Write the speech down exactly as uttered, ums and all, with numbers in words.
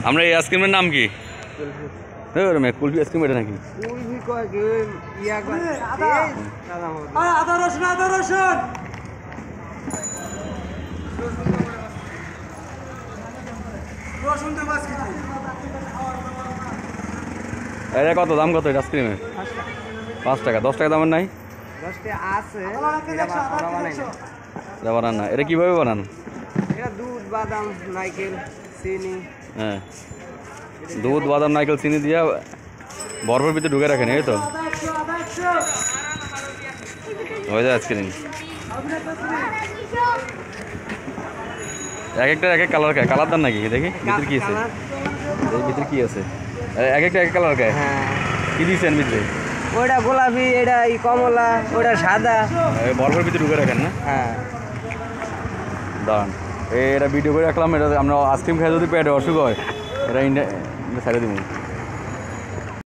আমরা এই আইসক্রিমের নাম কি? কুলফি আইসক্রিম এটা নাকি? কুলফি কয় কি ইয়া কয় আদা রসুন আদা রসুন রসুন তো মাছ কি এটা কত দাম কত এটা আইসক্রিমের? পাঁচ টাকা। দশ টাকা দামের নাই? দশ টাকা আছে এটা বানাই না। এটা বানান না। এটা কিভাবে বানান? এটা দুধ বাদাম নারকেল চিনি। হ্যাঁ দুধ বাদাম নারকেল চিনি দিয়া বরফের ভিতরে ঢুকে রাখেন এই তো হয়ে যায় আইসক্রিম। এক একটা এক এক কালার খায়। কালার দান নাকি দেখি ভিতরে কি আছে? এই ভিতরে কি আছে? এক একটা এক এক কালার খায়। হ্যাঁ কি দিয়েছেন ভিতরে? ওইটা গোলাপি এটা এই কমলা ওইটা সাদা। বরফের ভিতরে ঢুকে রাখেন না? হ্যাঁ দাঁড়ান এটা ভিডিও করে রাখলাম। এটা আমরা আইসক্রিম খাই যদি পেটে অসুখ হয় এটা ইন্ডিয়া ছেড়ে দিব।